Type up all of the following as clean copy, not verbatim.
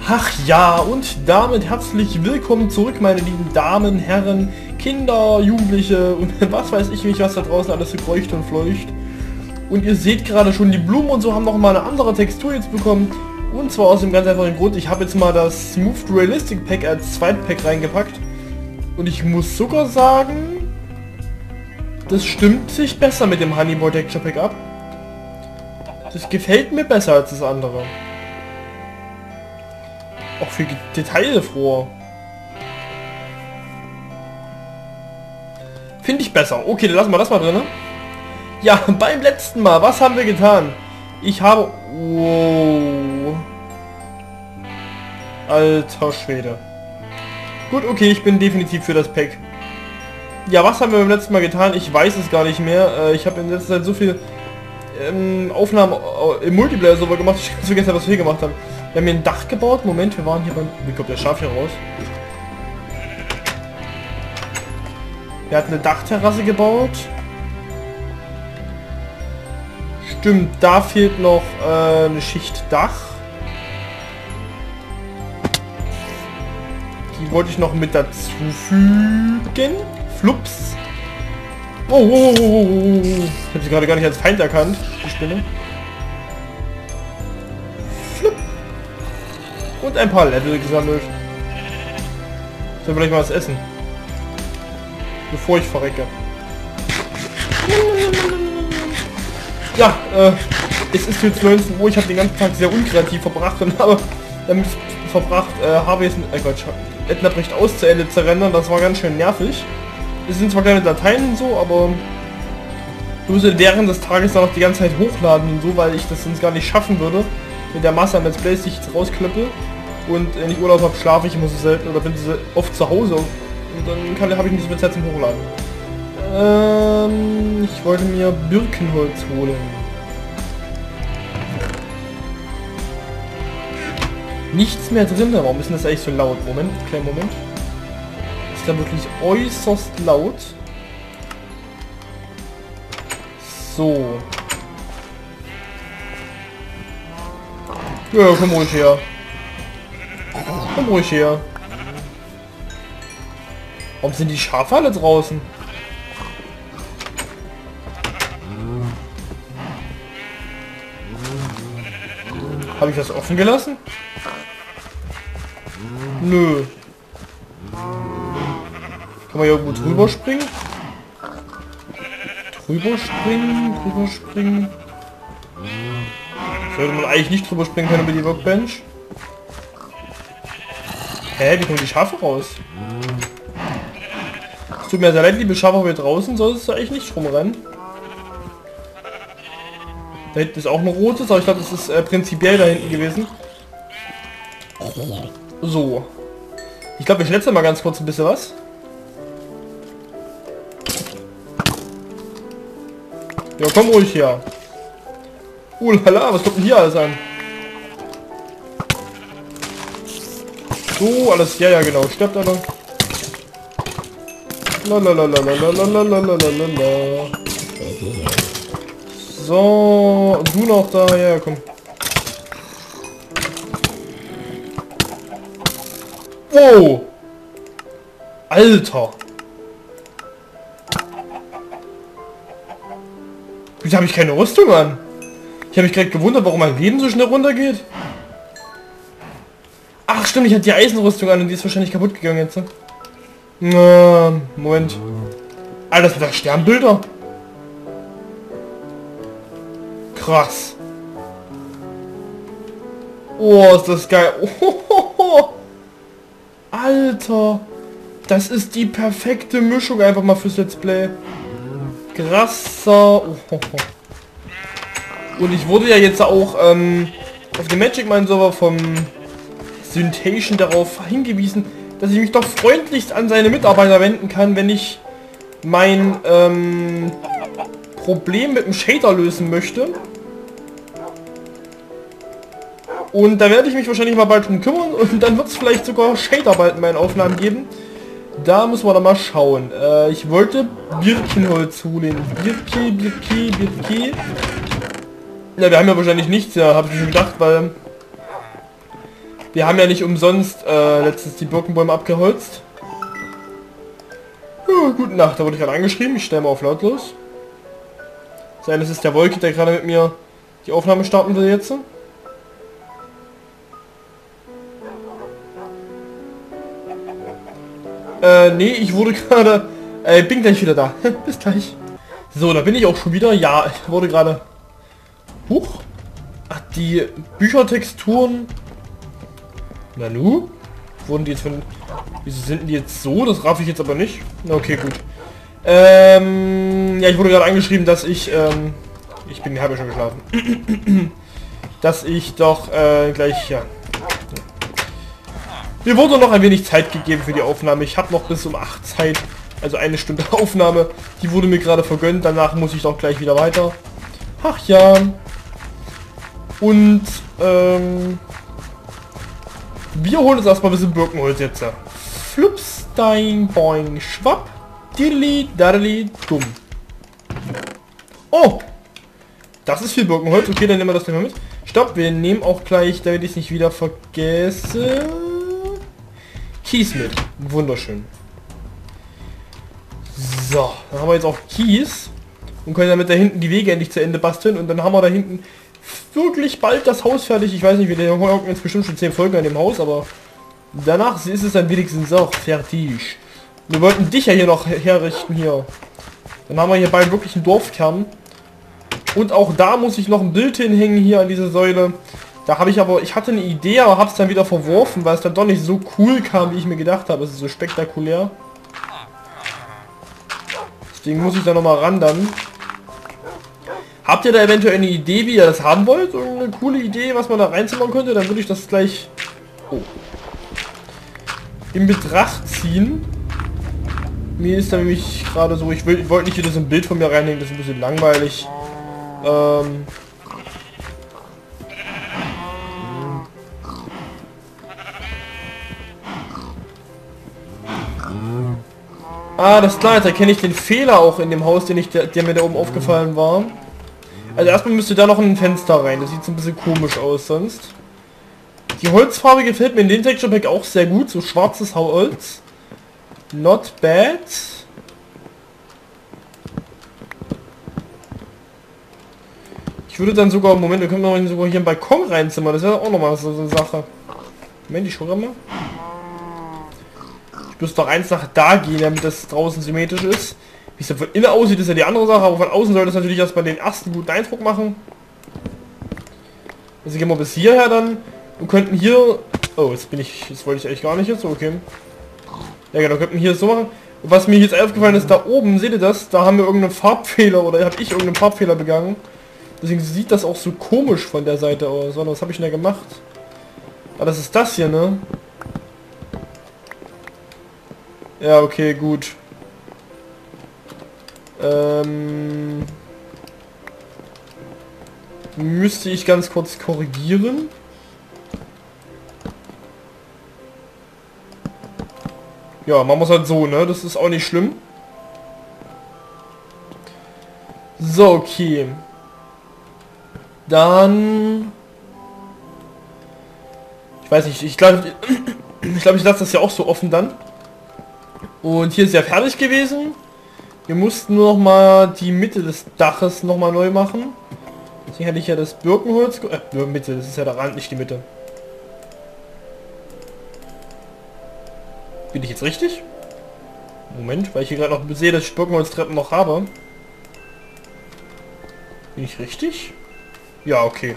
Ach ja, und damit herzlich willkommen zurück, meine lieben Damen, Herren, Kinder, Jugendliche und was weiß ich nicht, was da draußen alles so kreucht und fleucht. Und ihr seht gerade schon, die Blumen und so haben noch mal eine andere Textur jetzt bekommen. Und zwar aus dem ganz einfachen Grund, ich habe jetzt mal das Smooth Realistic Pack als Zweitpack reingepackt. Und ich muss sogar sagen, das stimmt sich besser mit dem Honeyboy Texture Pack ab. Das gefällt mir besser als das andere. Auch viel detailfroher. Finde ich besser. Okay, dann lassen wir das mal drin. Ja, beim letzten Mal, was haben wir getan? Ich habe... Wow. Alter Schwede. Gut, okay, ich bin definitiv für das Pack. Ja, was haben wir beim letzten Mal getan? Ich weiß es gar nicht mehr. Ich habe in letzter Zeit so viel Aufnahmen im Multiplayer-Server gemacht. Ich habe vergessen, was wir hier gemacht haben. Wir haben hier ein Dach gebaut. Moment, wir waren hier beim... Wie kommt der Schaf hier raus? Wir hatten eine Dachterrasse gebaut. Stimmt, da fehlt noch eine Schicht Dach. Die wollte ich noch mit dazu fügen. Flups. Oh. Ich habe sie gerade gar nicht als Feind erkannt, die Spinne. Flup. Und ein paar Level gesammelt. Sollen wir gleich mal was essen? Bevor ich verrecke. Ja, es ist jetzt 19 Uhr. Ich habe den ganzen Tag sehr unkreativ verbracht und habe damit verbracht, Harveys Ednabrecht aus zu Ende zu rendern. Das war ganz schön nervig. Es sind zwar kleine Dateien und so, aber ich muss während des Tages dann noch die ganze Zeit hochladen und so, weil ich das sonst gar nicht schaffen würde, mit der Masse an Let's Plays, die ich jetzt rausklippe. Und wenn ich Urlaub habe, schlafe ich immer so selten oder bin so oft zu Hause. Und dann habe ich nicht so viel Zeit zum Hochladen. Ich wollte mir Birkenholz holen. Nichts mehr drin. Warum ist denn das eigentlich so laut? Moment, kleinen Moment. Ist da wirklich äußerst laut. So. Ja, komm ruhig her. Komm ruhig her. Warum sind die Schafe alle draußen? Habe ich das offen gelassen? Nö. Kann man hier irgendwo drüber springen? Drüber springen. Sollte man eigentlich nicht drüber springen können über die Workbench? Hä, wie kommen die Schafe raus? Es tut mir sehr leid, liebe Schafe, hier draußen solltest du eigentlich nicht rumrennen. Da hinten ist auch ein rotes, aber ich glaube, das ist prinzipiell da hinten gewesen. So. Ich glaube, ich schätze mal ganz kurz ein bisschen was. Ja, komm ruhig her. Lala, was kommt denn hier alles an? So, alles, ja, genau, stirbt er noch. So, du noch da, ja, komm. Wow! Alter! Wieso habe ich keine Rüstung an? Ich habe mich gerade gewundert, warum mein Leben so schnell runtergeht. Ach stimmt, ich hatte die Eisenrüstung an und die ist wahrscheinlich kaputt gegangen jetzt. Moment. Alter, das sind da Sternbilder. Krass. Oh, ist das geil. Oh, Alter. Das ist die perfekte Mischung einfach mal fürs Let's Play. Krasser. Und ich wurde ja jetzt auch auf dem Magic Mind Server vom Syntation darauf hingewiesen, dass ich mich doch freundlichst an seine Mitarbeiter wenden kann, wenn ich mein Problem mit dem Shader lösen möchte. Und da werde ich mich wahrscheinlich mal bald drum kümmern und dann wird es vielleicht sogar Shader bald in meinen Aufnahmen geben. Da müssen wir dann mal schauen. Ich wollte Birkenholz holen. Birki. Ja, wir haben ja wahrscheinlich nichts, ja, habe ich mir gedacht, weil Wir haben ja nicht umsonst letztens die Birkenbäume abgeholzt. Gute Nacht, da wurde ich gerade angeschrieben. Ich stelle mal auf lautlos. Sein, das ist der Wolke, der gerade mit mir die Aufnahme starten will jetzt. Nee, ich wurde gerade... bin gleich wieder da. Bis gleich. So, da bin ich auch schon wieder. Ja, ich wurde gerade... Huch. Ach, die Büchertexturen... Nanu? Wurden die jetzt von... Wieso sind die jetzt so? Das raff ich jetzt aber nicht. Okay, gut. Ja, ich wurde gerade angeschrieben, dass ich... ich habe ja schon geschlafen. Dass ich doch gleich... Ja. Mir wurde noch ein wenig Zeit gegeben für die Aufnahme. Ich habe noch bis um 8 Zeit. Also 1 Stunde Aufnahme. Die wurde mir gerade vergönnt. Danach muss ich doch gleich wieder weiter. Ach ja. Und... wir holen uns erstmal ein bisschen Birkenholz jetzt. Flupstein, boing, schwapp. Diddly, daddly, dumm. Oh! Das ist viel Birkenholz. Okay, dann nehmen wir das gleich mal mit. Stopp, wir nehmen auch gleich, damit ich es nicht wieder vergesse, Kies mit. Wunderschön. So, dann haben wir jetzt auch Kies. Und können damit da hinten die Wege endlich zu Ende basteln. Und dann haben wir da hinten wirklich bald das Haus fertig. Ich weiß nicht, wie der hocken jetzt bestimmt schon 10 Folgen an dem Haus, aber danach ist es dann wenigstens auch fertig. Wir wollten dich ja hier noch herrichten hier. Dann haben wir hier bald wirklich einen Dorfkern. Und auch da muss ich noch ein Bild hinhängen hier an diese Säule. Da habe ich aber, ich hatte eine Idee, aber habe es dann wieder verworfen, weil es dann doch nicht so cool kam, wie ich mir gedacht habe. Es ist so spektakulär. Deswegen muss ich da nochmal ran dann. Habt ihr da eventuell eine Idee, wie ihr das haben wollt? So eine coole Idee, was man da reinzimmern könnte? Dann würde ich das gleich in Betracht ziehen. Mir ist da nämlich gerade so, ich wollte nicht wieder so ein Bild von mir reinhängen, das ist ein bisschen langweilig. Ah, das ist klar, jetzt erkenne ich den Fehler auch in dem Haus, der mir da oben aufgefallen war. Also erstmal müsste da noch ein Fenster rein, das sieht so ein bisschen komisch aus sonst. Die Holzfarbe gefällt mir in den Texture Pack auch sehr gut, so schwarzes Holz. Not bad. Ich würde dann sogar, Moment, wir können noch sogar hier einen Balkon reinzimmern, das wäre auch nochmal so eine Sache. Moment, ich schaue mal. Ich muss doch eins nach da gehen, damit das draußen symmetrisch ist. Wie es dann von innen aussieht, ist ja die andere Sache, aber von außen soll das natürlich erstmal den ersten guten Eindruck machen. Also gehen wir bis hierher dann und könnten hier... Oh, jetzt wollte ich eigentlich gar nicht jetzt, okay. Ja genau, könnten hier so machen. Und was mir jetzt aufgefallen ist, da oben, seht ihr das? Da haben wir irgendeinen Farbfehler oder habe ich irgendeinen Farbfehler begangen. Deswegen sieht das auch so komisch von der Seite aus. Was habe ich denn da gemacht? Ah, das ist das hier, ne? Ja, okay, gut. Müsste ich ganz kurz korrigieren. Ja, machen wir es halt so, ne? Das ist auch nicht schlimm. So, okay. Dann... Ich weiß nicht, ich glaube, ich lasse das ja auch so offen dann. Und hier ist ja fertig gewesen. Wir mussten nur noch mal die Mitte des Daches noch mal neu machen. Deswegen hätte ich ja das Birkenholz... Mitte, das ist ja der Rand, nicht die Mitte. Bin ich jetzt richtig? Moment, weil ich hier gerade noch sehe, dass ich Birkenholztreppen noch habe. Bin ich richtig? Ja, okay.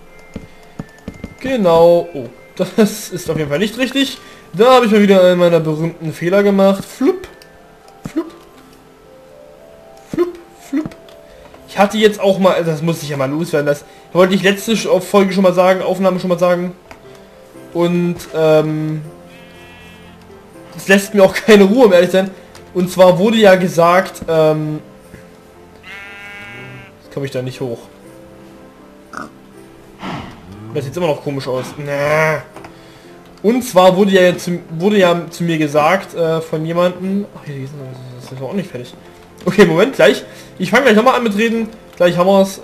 Genau. Oh, das ist auf jeden Fall nicht richtig. Da habe ich mal wieder einen meiner berühmten Fehler gemacht. Flup. Flup. Flup. Flup. Ich hatte jetzt auch mal, das muss ich ja mal loswerden, das wollte ich letzte Folge schon mal sagen, Aufnahme schon mal sagen. Und, das lässt mir auch keine Ruhe, um ehrlich zu sein. Und zwar wurde ja gesagt, jetzt komme ich da nicht hoch. Das sieht immer noch komisch aus. Nee. Und zwar wurde ja zu mir gesagt von jemandem... Ach, hier ist auch nicht fertig. Okay, Moment, gleich. Ich fange gleich nochmal an mit Reden. Gleich haben wir es.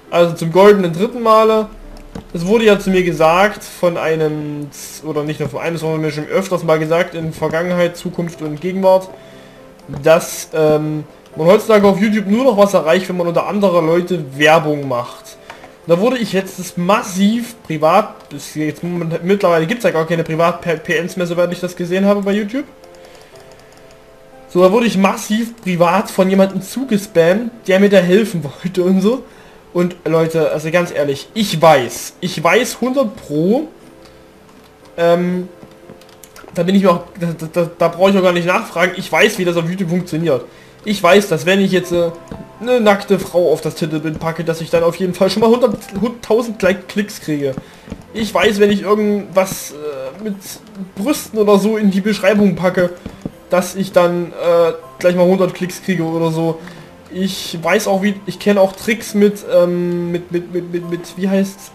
Also zum goldenen dritten Male. Es wurde ja zu mir gesagt von einem, oder nicht nur von einem, sondern mir schon öfters mal gesagt in Vergangenheit, Zukunft und Gegenwart, dass man heutzutage auf YouTube nur noch was erreicht, wenn man unter andere Leute Werbung macht. Da wurde ich jetzt massiv privat, jetzt, mittlerweile gibt es ja gar keine Privat-PNs mehr, soweit ich das gesehen habe bei YouTube. So, da wurde ich massiv privat von jemandem zugespammt, der mir da helfen wollte und so. Und Leute, also ganz ehrlich, ich weiß 100 Pro, da bin ich mir auch, da brauche ich auch gar nicht nachfragen, ich weiß, wie das auf YouTube funktioniert. Ich weiß, dass wenn ich jetzt eine nackte Frau auf das Titelbild packe, dass ich dann auf jeden Fall schon mal 100.000 Klicks kriege. Ich weiß, wenn ich irgendwas mit Brüsten oder so in die Beschreibung packe, dass ich dann gleich mal 100 Klicks kriege oder so. Ich weiß auch, wie, ich kenne auch Tricks mit wie heißt's,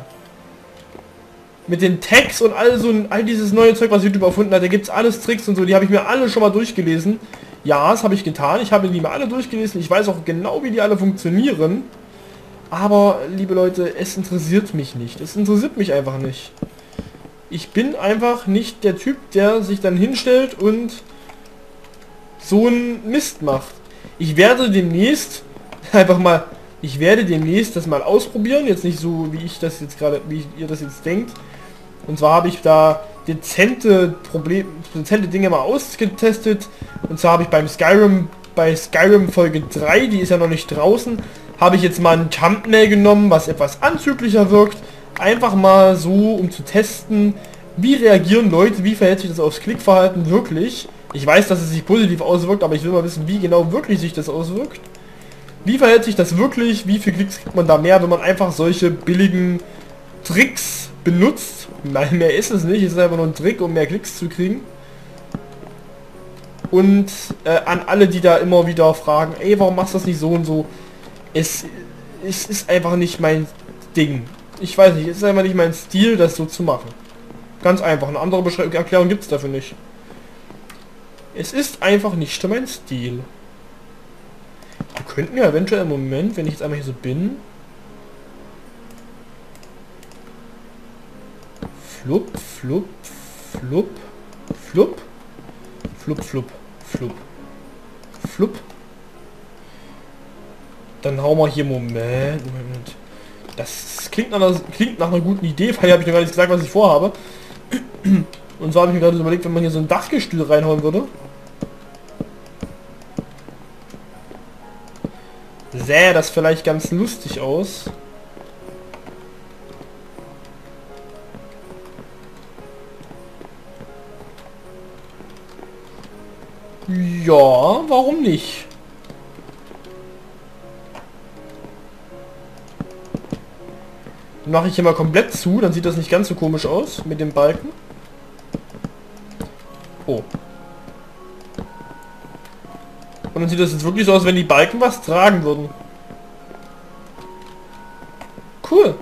mit den Tags und all dieses neue Zeug, was YouTube erfunden hat. Da gibt's alles Tricks und so, die habe ich mir alle schon mal durchgelesen. Ja, das habe ich getan. Ich habe die mir alle durchgelesen. Ich weiß auch genau, wie die alle funktionieren. Aber, liebe Leute, es interessiert mich nicht. Es interessiert mich einfach nicht. Ich bin einfach nicht der Typ, der sich dann hinstellt und so einen Mist macht. Ich werde demnächst ich werde demnächst das mal ausprobieren, jetzt nicht so, wie ich das jetzt gerade, wie ihr das jetzt denkt. Und zwar habe ich da dezente Dinge mal ausgetestet. Und zwar habe ich bei Skyrim Folge 3, die ist ja noch nicht draußen, habe ich jetzt mal ein Thumbnail genommen, was etwas anzüglicher wirkt. Einfach mal so, um zu testen, wie reagieren Leute, wie verhält sich das aufs Klickverhalten wirklich. Ich weiß, dass es sich positiv auswirkt, aber ich will mal wissen, wie genau wirklich sich das auswirkt. Wie verhält sich das wirklich? Wie viel Klicks kriegt man da mehr, wenn man einfach solche billigen Tricks benutzt? Nein, mehr ist es nicht. Es ist einfach nur ein Trick, um mehr Klicks zu kriegen. Und an alle, die da immer wieder fragen, ey, warum machst du das nicht so und so? Es ist einfach nicht mein Ding. Ich weiß nicht, es ist einfach nicht mein Stil, das so zu machen. Ganz einfach. Eine andere Erklärung gibt es dafür nicht. Es ist einfach nicht mein Stil. Wir könnten ja eventuell im Moment, wenn ich jetzt einmal hier so bin... Flup, flup, flup, flup, flup, flup, flup, flup. Dann hauen wir hier Moment. Das klingt nach einer guten Idee, weil habe ich noch gar nicht gesagt, was ich vorhabe. Und so habe ich mir gerade überlegt, wenn man hier so ein Dachgestühl reinhauen würde. Sähe das vielleicht ganz lustig aus. Ja, warum nicht? Mache ich hier mal komplett zu, dann sieht das nicht ganz so komisch aus mit dem Balken. Oh. Und dann sieht das jetzt wirklich so aus, wenn die Balken was tragen würden. Cool.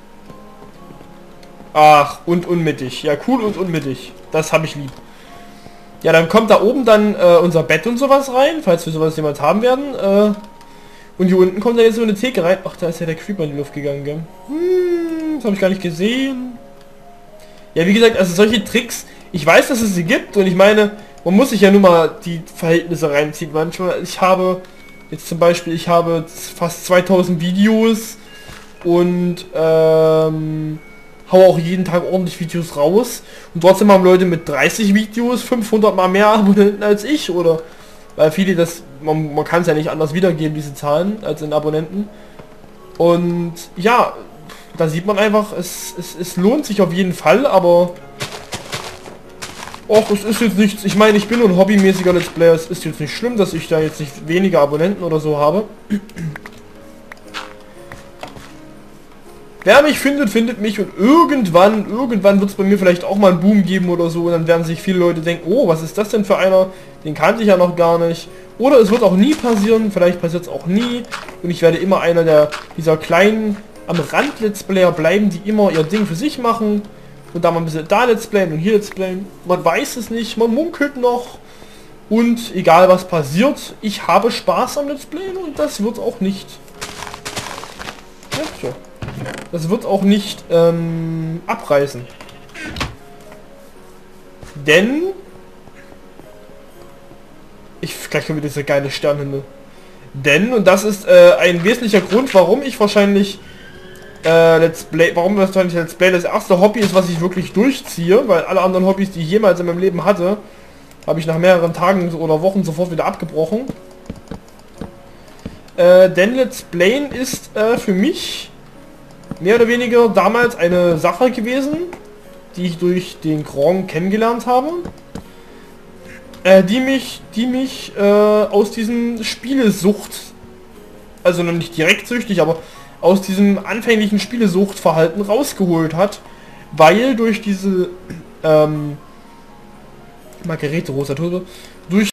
Ach, und unmittig. Ja, cool und unmittig. Das habe ich lieb. Ja, dann kommt da oben dann unser Bett und sowas rein, falls wir sowas jemals haben werden. Und hier unten kommt da jetzt so eine Theke rein. Ach, da ist ja der Creeper in die Luft gegangen, gell? Das habe ich gar nicht gesehen. Ja, wie gesagt, also solche Tricks, ich weiß, dass es sie gibt und ich meine, man muss sich ja nur mal die Verhältnisse reinziehen. Manchmal, ich habe jetzt zum Beispiel, ich habe fast 2000 Videos und hau auch jeden Tag ordentlich Videos raus und trotzdem haben Leute mit 30 Videos 500 mal mehr Abonnenten als ich, oder weil viele das, man kann es ja nicht anders wiedergeben, diese Zahlen, als in Abonnenten. Und ja, da sieht man einfach, es lohnt sich auf jeden Fall, aber och, es ist jetzt nichts, ich meine, ich bin nur ein hobbymäßiger Let's Player, es ist jetzt nicht schlimm, dass ich da jetzt nicht weniger Abonnenten oder so habe. Wer mich findet, findet mich und irgendwann wird es bei mir vielleicht auch mal einen Boom geben oder so und dann werden sich viele Leute denken, oh, was ist das denn für einer? Den kannte ich ja noch gar nicht. Oder es wird auch nie passieren, vielleicht passiert es auch nie und ich werde immer einer dieser kleinen am Rand Let's Player bleiben, die immer ihr Ding für sich machen und da mal ein bisschen da Let's Playen und hier Let's Playen. Man weiß es nicht, man munkelt noch und egal was passiert, ich habe Spaß am Let's Playen und das wird auch nicht. Ja, So. Das wird auch nicht abreißen. Denn... Gleich kommt wieder dieser geile Sternhimmel. Denn, und das ist ein wesentlicher Grund, warum ich wahrscheinlich Let's Play das erste Hobby ist, was ich wirklich durchziehe, weil alle anderen Hobbys, die ich jemals in meinem Leben hatte, habe ich nach mehreren Tagen oder Wochen sofort wieder abgebrochen. Denn Let's Playen ist für mich mehr oder weniger damals eine Sache gewesen, die ich durch den Gronk kennengelernt habe, die mich aus diesem Spielesucht, also noch nicht direkt süchtig, aber aus diesem anfänglichen Spielesuchtverhalten rausgeholt hat, weil durch diese Margarete Rosa Tulpe, durch